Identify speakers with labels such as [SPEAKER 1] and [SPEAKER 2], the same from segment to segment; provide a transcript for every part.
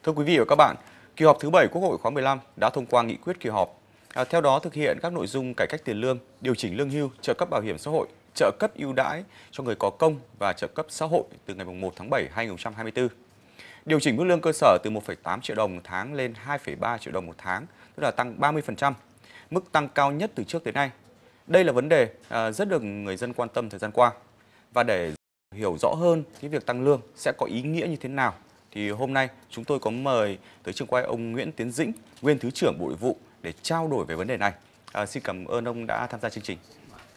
[SPEAKER 1] Thưa quý vị và các bạn, kỳ họp thứ 7 Quốc hội khóa 15 đã thông qua nghị quyết kỳ họp. Theo đó thực hiện các nội dung cải cách tiền lương, điều chỉnh lương hưu, trợ cấp bảo hiểm xã hội, trợ cấp ưu đãi cho người có công và trợ cấp xã hội từ ngày 1 tháng 7 2024. Điều chỉnh mức lương cơ sở từ 1,8 triệu đồng một tháng lên 2,3 triệu đồng một tháng, tức là tăng 30%, mức tăng cao nhất từ trước đến nay. Đây là vấn đề rất được người dân quan tâm thời gian qua. Và để hiểu rõ hơn cái việc tăng lương sẽ có ý nghĩa như thế nào, thì hôm nay chúng tôi có mời tới trường quay ông Nguyễn Tiến Dĩnh, nguyên Thứ trưởng Bộ Nội vụ để trao đổi về vấn đề này. Xin cảm ơn ông đã tham gia chương trình.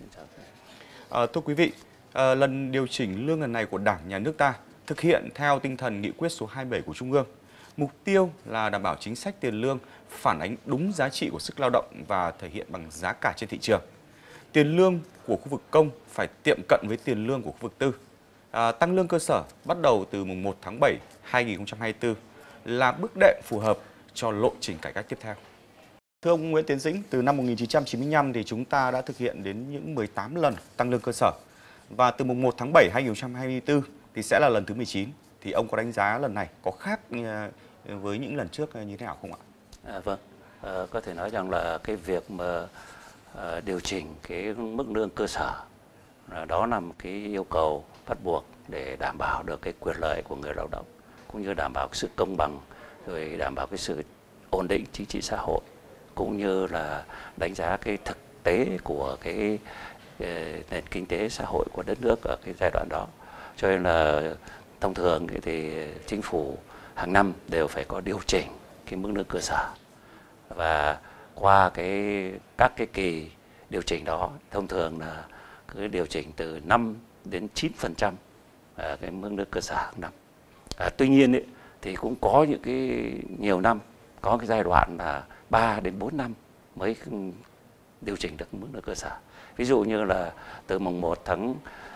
[SPEAKER 1] Thưa quý vị, lần điều chỉnh lương lần này của Đảng, Nhà nước ta thực hiện theo tinh thần nghị quyết số 27 của Trung ương. Mục tiêu là đảm bảo chính sách tiền lương phản ánh đúng giá trị của sức lao động và thể hiện bằng giá cả trên thị trường. Tiền lương của khu vực công phải tiệm cận với tiền lương của khu vực tư. Tăng lương cơ sở bắt đầu từ mùng 1 tháng 7 2024 là bước đệm phù hợp cho lộ trình cải cách tiếp theo. Thưa ông Nguyễn Tiến Dĩnh, từ năm 1995 thì chúng ta đã thực hiện đến những 18 lần tăng lương cơ sở. Và từ mùng 1 tháng 7 2024 thì sẽ là lần thứ 19. Thì ông có đánh giá lần này có khác với những lần trước như thế nào không ạ?
[SPEAKER 2] Vâng, có thể nói rằng là cái việc mà điều chỉnh cái mức lương cơ sở đó là một cái yêu cầu bắt buộc để đảm bảo được cái quyền lợi của người lao động, cũng như đảm bảo sự công bằng, rồi đảm bảo cái sự ổn định chính trị xã hội, cũng như là đánh giá cái thực tế của cái nền kinh tế xã hội của đất nước ở cái giai đoạn đó. Cho nên là thông thường thì chính phủ hàng năm đều phải có điều chỉnh cái mức lương cơ sở, và qua các cái kỳ điều chỉnh đó thông thường là cứ điều chỉnh từ 5 đến 9% cái mức lương cơ sở hàng năm. Tuy nhiên thì cũng có những cái nhiều năm có cái giai đoạn là 3 đến 4 năm mới điều chỉnh được mức lương cơ sở. Ví dụ như là từ mùng 1 tháng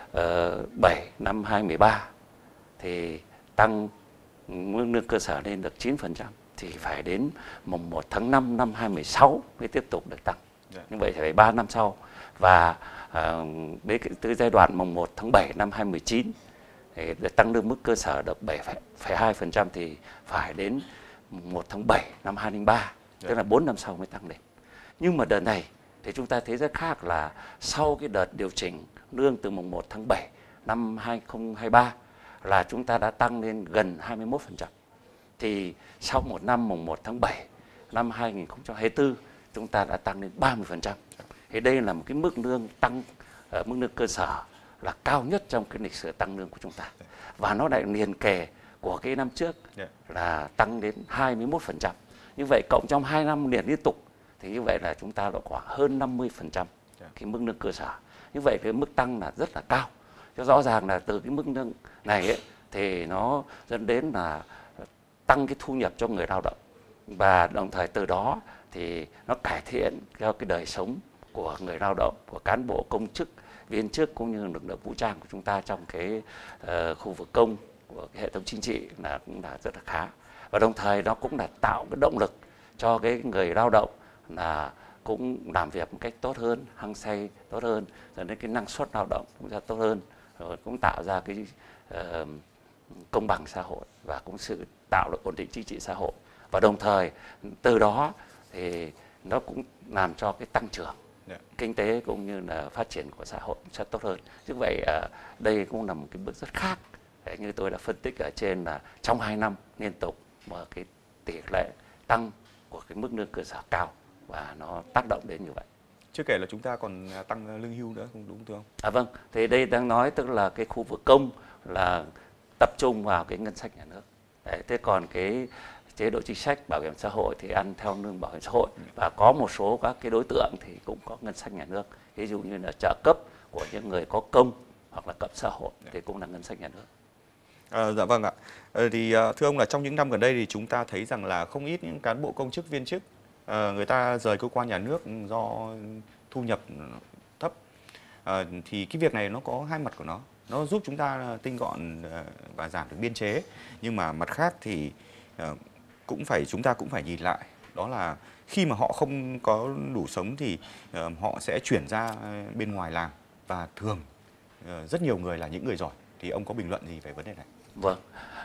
[SPEAKER 2] 7 năm 2013 thì tăng mức lương cơ sở lên được 9%, thì phải đến mùng 1 tháng 5 năm 2016 mới tiếp tục được tăng. Như vậy thì phải 3 năm sau. Và tới giai đoạn mùng 1 tháng 7 năm 2019 thì để tăng lương mức cơ sở được 7,2% thì phải đến mùng 1 tháng 7 năm 2003, tức là 4 năm sau mới tăng lên. Nhưng mà đợt này thì chúng ta thấy rất khác, là sau cái đợt điều chỉnh lương từ mùng 1 tháng 7 năm 2023 là chúng ta đã tăng lên gần 21%. Thì sau một năm mùng 1 tháng 7 năm 2024 chúng ta đã tăng lên 30%. Thì đây là một cái mức lương tăng, mức lương cơ sở là cao nhất trong cái lịch sử tăng lương của chúng ta. Và nó lại liền kề của cái năm trước là tăng đến 21%. Như vậy cộng trong 2 năm liền liên tục thì như vậy là chúng ta đã khoảng hơn 50% cái mức lương cơ sở. Như vậy cái mức tăng là rất là cao. Cho rõ ràng là từ cái mức lương này thì nó dẫn đến là tăng cái thu nhập cho người lao động, và đồng thời từ đó thì nó cải thiện cho cái đời sống của người lao động, của cán bộ công chức, viên chức cũng như lực lượng vũ trang của chúng ta trong cái khu vực công của cái hệ thống chính trị là cũng là rất là khá. Và đồng thời nó cũng là tạo cái động lực cho cái người lao động là cũng làm việc một cách tốt hơn, hăng say tốt hơn, dẫn đến cái năng suất lao động cũng ra tốt hơn, rồi cũng tạo ra cái công bằng xã hội và cũng sự tạo được ổn định chính trị xã hội. Và đồng thời từ đó thì nó cũng làm cho cái tăng trưởng kinh tế cũng như là phát triển của xã hội sẽ tốt hơn. Như vậy đây cũng là một cái bước rất khác. Như tôi đã phân tích ở trên là trong 2 năm liên tục mà cái tỷ lệ tăng của cái mức lương cơ sở cao và nó tác động đến như vậy.
[SPEAKER 1] Chưa kể là chúng ta còn tăng lương hưu nữa, không đúng không?
[SPEAKER 2] Vâng, thì đây đang nói tức là cái khu vực công là tập trung vào cái ngân sách nhà nước. Đấy, thế còn cái chế độ chính sách bảo hiểm xã hội thì ăn theo lương bảo hiểm xã hội, và có một số các cái đối tượng thì cũng có ngân sách nhà nước, ví dụ như là trợ cấp của những người có công hoặc là cấp xã hội thì cũng là ngân sách nhà nước.
[SPEAKER 1] Dạ vâng ạ. Thì thưa ông là trong những năm gần đây thì chúng ta thấy rằng là không ít những cán bộ công chức viên chức người ta rời cơ quan nhà nước do thu nhập thấp. Thì cái việc này nó có hai mặt của nó giúp chúng ta tinh gọn và giảm được biên chế, nhưng mà mặt khác thì chúng ta cũng phải nhìn lại, đó là khi mà họ không có đủ sống thì họ sẽ chuyển ra bên ngoài làm, và thường rất nhiều người là những người giỏi. Thì ông có bình luận gì về vấn đề này?
[SPEAKER 2] Vâng,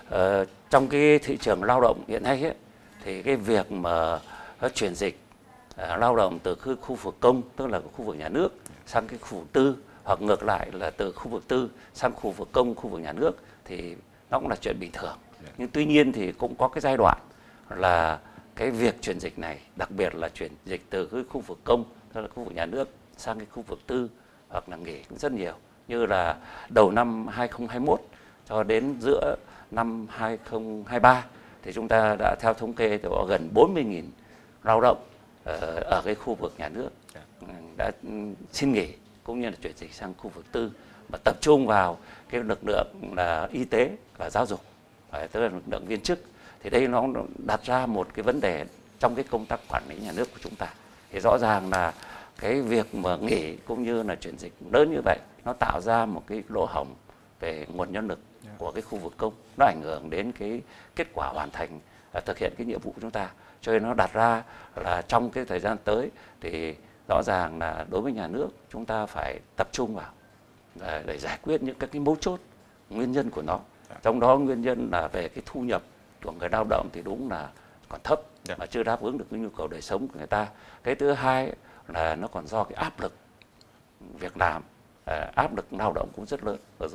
[SPEAKER 2] Trong cái thị trường lao động hiện nay ấy, thì cái việc mà chuyển dịch lao động từ khu vực công, tức là khu vực nhà nước, sang cái khu vực tư, hoặc ngược lại là từ khu vực tư sang khu vực công, khu vực nhà nước, thì nó cũng là chuyện bình thường. Nhưng tuy nhiên thì cũng có cái giai đoạn là cái việc chuyển dịch này, đặc biệt là chuyển dịch từ cái khu vực công, tức là khu vực nhà nước, sang cái khu vực tư hoặc là nghỉ cũng rất nhiều. Như là đầu năm 2021 cho đến giữa năm 2023 thì chúng ta đã theo thống kê thì có gần 40.000 lao động ở cái khu vực nhà nước đã xin nghỉ cũng như là chuyển dịch sang khu vực tư, và tập trung vào cái lực lượng là y tế và giáo dục, tức là lực lượng viên chức. Thì đây nó đặt ra một cái vấn đề trong cái công tác quản lý nhà nước của chúng ta. Thì rõ ràng là cái việc mà nghỉ cũng như là chuyển dịch lớn như vậy, nó tạo ra một cái lỗ hổng về nguồn nhân lực của cái khu vực công, nó ảnh hưởng đến cái kết quả hoàn thành thực hiện cái nhiệm vụ của chúng ta. Cho nên nó đặt ra là trong cái thời gian tới thì rõ ràng là đối với nhà nước chúng ta phải tập trung vào để giải quyết những các cái mấu chốt nguyên nhân của nó. Trong đó nguyên nhân là về cái thu nhập của người lao động thì đúng là còn thấp mà chưa đáp ứng được cái nhu cầu đời sống của người ta. Cái thứ hai là nó còn do cái áp lực việc làm, áp lực lao động cũng rất lớn.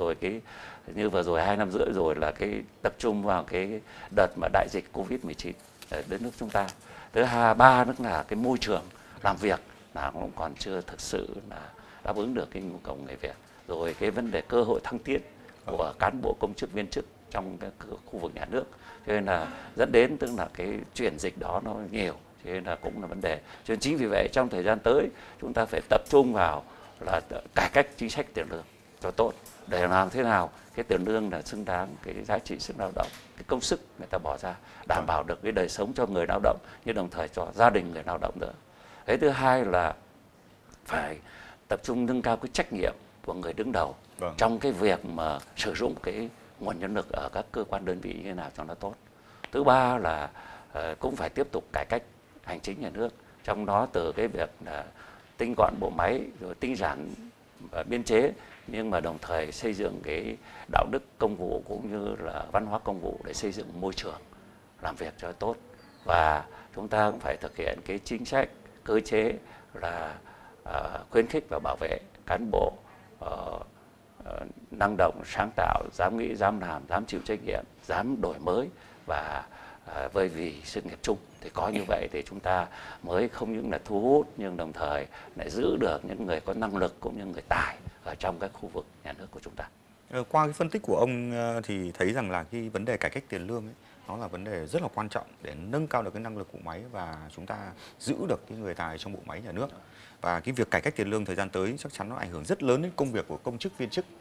[SPEAKER 2] Vừa rồi 2 năm rưỡi rồi là cái tập trung vào cái đợt mà đại dịch Covid-19 ở đất nước chúng ta. Thứ ba nữa là cái môi trường làm việc là cũng còn chưa thực sự là đáp ứng được cái nhu cầu người Việt. Rồi cái vấn đề cơ hội thăng tiến của cán bộ công chức viên chức trong cái khu vực nhà nước, cho nên là dẫn đến tức là cái chuyển dịch đó nó nhiều, cho nên là cũng là vấn đề. Cho nên chính vì vậy trong thời gian tới chúng ta phải tập trung vào là cải cách chính sách tiền lương cho tốt, để làm thế nào cái tiền lương là xứng đáng cái giá trị sức lao động, cái công sức người ta bỏ ra, đảm bảo được cái đời sống cho người lao động, nhưng đồng thời cho gia đình người lao động nữa. Cái thứ hai là phải tập trung nâng cao cái trách nhiệm của người đứng đầu trong cái việc mà sử dụng cái nguồn nhân lực ở các cơ quan đơn vị như thế nào cho nó tốt. Thứ ba là cũng phải tiếp tục cải cách hành chính nhà nước, trong đó từ cái việc là tinh gọn bộ máy, rồi tinh giản biên chế, nhưng mà đồng thời xây dựng cái đạo đức công vụ cũng như là văn hóa công vụ để xây dựng môi trường làm việc cho tốt. Và chúng ta cũng phải thực hiện cái chính sách, cơ chế là khuyến khích và bảo vệ cán bộ năng động, sáng tạo, dám nghĩ, dám làm, dám chịu trách nhiệm, dám đổi mới và vì sự nghiệp chung. Thì có như vậy thì chúng ta mới không những là thu hút nhưng đồng thời lại giữ được những người có năng lực cũng như người tài ở trong các khu vực nhà nước của chúng ta.
[SPEAKER 1] Qua cái phân tích của ông thì thấy rằng là cái vấn đề cải cách tiền lương ấy, nó là vấn đề rất là quan trọng để nâng cao được cái năng lực bộ máy và chúng ta giữ được cái người tài trong bộ máy nhà nước. Và cái việc cải cách tiền lương thời gian tới chắc chắn nó ảnh hưởng rất lớn đến công việc của công chức viên chức.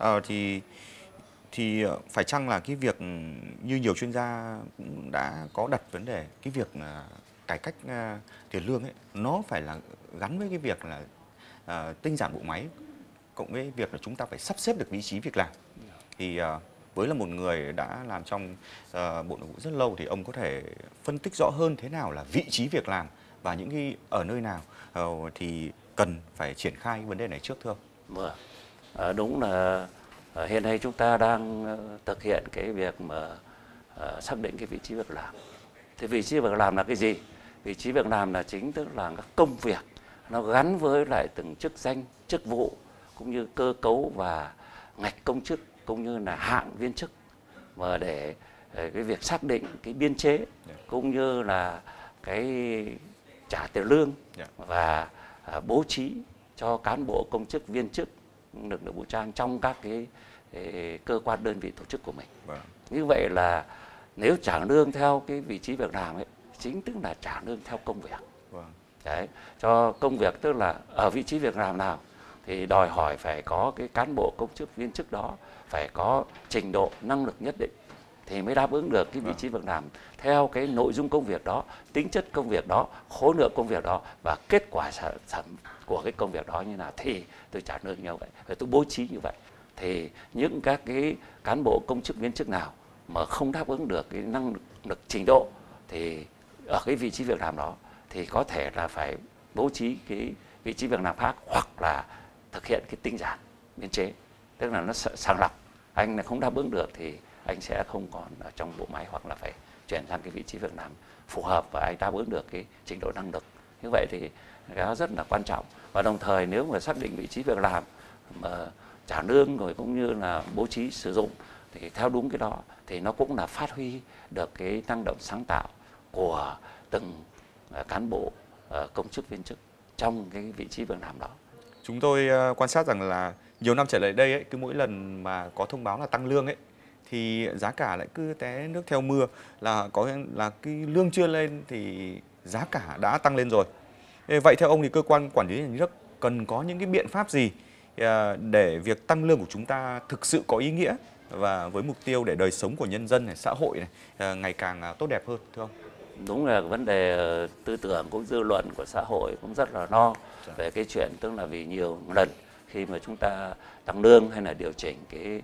[SPEAKER 1] Thì phải chăng là cái việc như nhiều chuyên gia cũng đã có đặt vấn đề cái việc cải cách tiền lương ấy, nó phải là gắn với cái việc là tinh giản bộ máy cộng với việc là chúng ta phải sắp xếp được vị trí việc làm. Thì với là một người đã làm trong Bộ Nội vụ rất lâu thì ông có thể phân tích rõ hơn thế nào là vị trí việc làm và những cái ở nơi nào thì cần phải triển khai vấn đề này trước thưa ông?
[SPEAKER 2] Đúng là hiện nay chúng ta đang thực hiện cái việc mà xác định cái vị trí việc làm. Thì vị trí việc làm là cái gì? Vị trí việc làm là chính tức là các công việc nó gắn với lại từng chức danh, chức vụ cũng như cơ cấu và ngạch công chức cũng như là hạng viên chức, và để cái việc xác định cái biên chế cũng như là cái trả tiền lương và bố trí cho cán bộ công chức viên chức lực lượng vũ trang trong các cái cơ quan đơn vị tổ chức của mình. Như vậy là nếu trả lương theo cái vị trí việc làm ấy, chính tức là trả lương theo công việc. Đấy, cho công việc tức là ở vị trí việc làm nào thì đòi hỏi phải có cái cán bộ công chức viên chức đó phải có trình độ năng lực nhất định thì mới đáp ứng được cái vị trí việc làm theo cái nội dung công việc đó, tính chất công việc đó, khối lượng công việc đó và kết quả sản của cái công việc đó như nào thì tôi trả lương như vậy, và tôi bố trí như vậy. Thì những các cái cán bộ công chức viên chức nào mà không đáp ứng được cái năng lực trình độ thì ở cái vị trí việc làm đó thì có thể là phải bố trí cái vị trí việc làm khác, hoặc là thực hiện cái tinh giản biên chế, tức là nó sàng lọc. Anh là không đáp ứng được thì anh sẽ không còn ở trong bộ máy hoặc là phải chuyển sang cái vị trí việc làm phù hợp và anh đáp ứng được cái trình độ năng lực. Như vậy thì cái đó rất là quan trọng. Và đồng thời nếu mà xác định vị trí việc làm mà trả lương rồi cũng như là bố trí sử dụng thì theo đúng cái đó thì nó cũng là phát huy được cái năng động sáng tạo của từng cán bộ công chức viên chức trong cái vị trí việc làm đó.
[SPEAKER 1] Chúng tôi quan sát rằng là nhiều năm trở lại đây ấy, cứ mỗi lần mà có thông báo là tăng lương ấy thì giá cả lại cứ té nước theo mưa, là cái lương chưa lên thì giá cả đã tăng lên rồi. Vậy theo ông thì cơ quan quản lý nhà nước cần có những cái biện pháp gì để việc tăng lương của chúng ta thực sự có ý nghĩa và với mục tiêu để đời sống của nhân dân này, xã hội này ngày càng tốt đẹp hơn, thưa ông?
[SPEAKER 2] Đúng là vấn đề tư tưởng cũng dư luận của xã hội cũng rất là lo về cái chuyện, tức là vì nhiều lần khi mà chúng ta tăng lương hay là điều chỉnh cái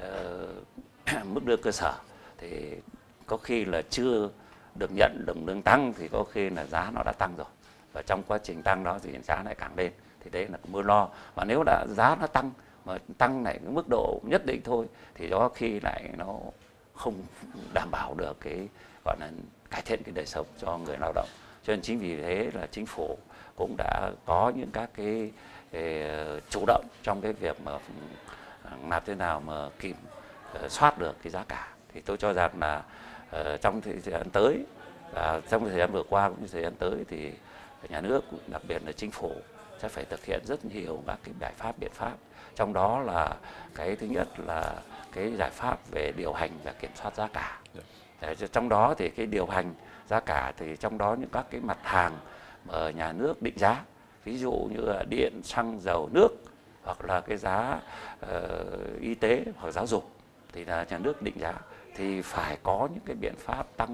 [SPEAKER 2] mức lương cơ sở thì có khi là chưa được nhận đồng lương tăng thì có khi là giá nó đã tăng rồi, và trong quá trình tăng đó thì giá lại càng lên, thì đấy là mối lo. Và nếu đã giá nó tăng mà tăng lại cái mức độ nhất định thôi thì có khi lại nó không đảm bảo được cái gọi là cải thiện cái đời sống cho người lao động. Cho nên chính vì thế là chính phủ cũng đã có những các cái chủ động trong cái việc mà làm thế nào mà kiểm soát được cái giá cả. Thì tôi cho rằng là trong thời gian tới, trong thời gian vừa qua cũng như thời gian tới thì nhà nước, đặc biệt là chính phủ sẽ phải thực hiện rất nhiều các cái giải pháp, biện pháp. Trong đó là cái thứ nhất là cái giải pháp về điều hành và kiểm soát giá cả. Trong đó thì cái điều hành giá cả thì trong đó những các cái mặt hàng mà nhà nước định giá, ví dụ như là điện, xăng, dầu, nước, hoặc là cái giá y tế hoặc giáo dục thì là nhà nước định giá, thì phải có những cái biện pháp tăng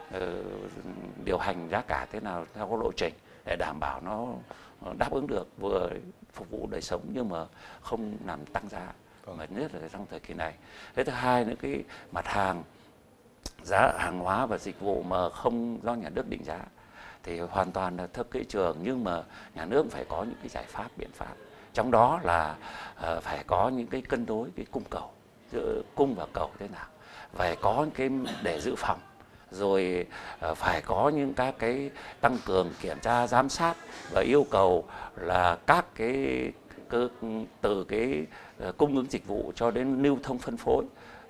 [SPEAKER 2] điều hành giá cả thế nào theo có lộ trình để đảm bảo nó đáp ứng được, vừa phục vụ đời sống nhưng mà không làm tăng giá, mà nhất là trong thời kỳ này. Cái thứ hai nữa, cái mặt hàng giá hàng hóa và dịch vụ mà không do nhà nước định giá thì hoàn toàn là theo thị trường, nhưng mà nhà nước phải có những cái giải pháp, biện pháp. Trong đó là phải có những cái cân đối cái cung cầu, giữa cung và cầu thế nào, phải có cái để dự phòng, rồi phải có những các cái tăng cường kiểm tra giám sát và yêu cầu là các cái từ cái cung ứng dịch vụ cho đến lưu thông phân phối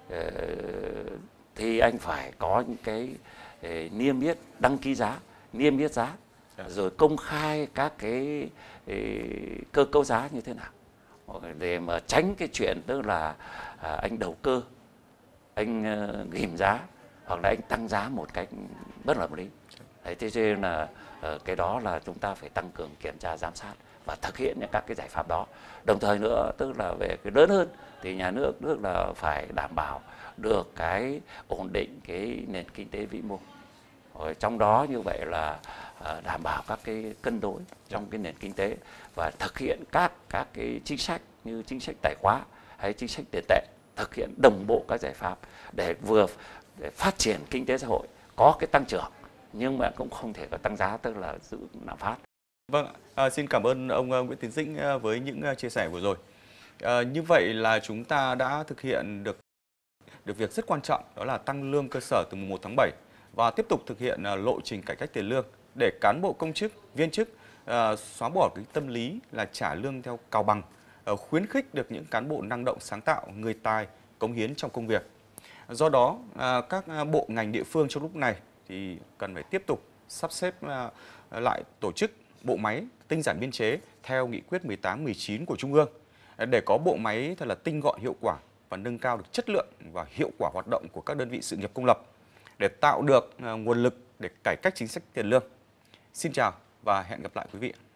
[SPEAKER 2] thì anh phải có những cái niêm yết, đăng ký giá, niêm yết giá, rồi công khai các cái cơ cấu giá như thế nào để mà tránh cái chuyện tức là anh đầu cơ, anh ghim giá hoặc là anh tăng giá một cách bất hợp lý. Thế cho nên là cái đó là chúng ta phải tăng cường kiểm tra giám sát và thực hiện những các cái giải pháp đó. Đồng thời nữa, tức là về cái lớn hơn thì nhà nước tức là phải đảm bảo được cái ổn định cái nền kinh tế vĩ mô. Trong đó như vậy là đảm bảo các cái cân đối trong cái nền kinh tế và thực hiện các cái chính sách như chính sách tài khóa hay chính sách tiền tệ, thực hiện đồng bộ các giải pháp để vừa để phát triển kinh tế xã hội, có cái tăng trưởng nhưng mà cũng không thể có tăng giá, tức là giữ lạm phát.
[SPEAKER 1] Vâng, xin cảm ơn ông Nguyễn Tiến Dĩnh với những chia sẻ vừa rồi. Như vậy là chúng ta đã thực hiện được việc rất quan trọng, đó là tăng lương cơ sở từ mùng 1 tháng 7 và tiếp tục thực hiện lộ trình cải cách tiền lương để cán bộ công chức, viên chức xóa bỏ cái tâm lý là trả lương theo cào bằng, khuyến khích được những cán bộ năng động, sáng tạo, người tài, cống hiến trong công việc. Do đó, các bộ ngành địa phương trong lúc này thì cần phải tiếp tục sắp xếp lại tổ chức bộ máy, tinh giản biên chế theo nghị quyết 18, 19 của Trung ương để có bộ máy thật là tinh gọn, hiệu quả và nâng cao được chất lượng và hiệu quả hoạt động của các đơn vị sự nghiệp công lập để tạo được nguồn lực để cải cách chính sách tiền lương. Xin chào và hẹn gặp lại quý vị.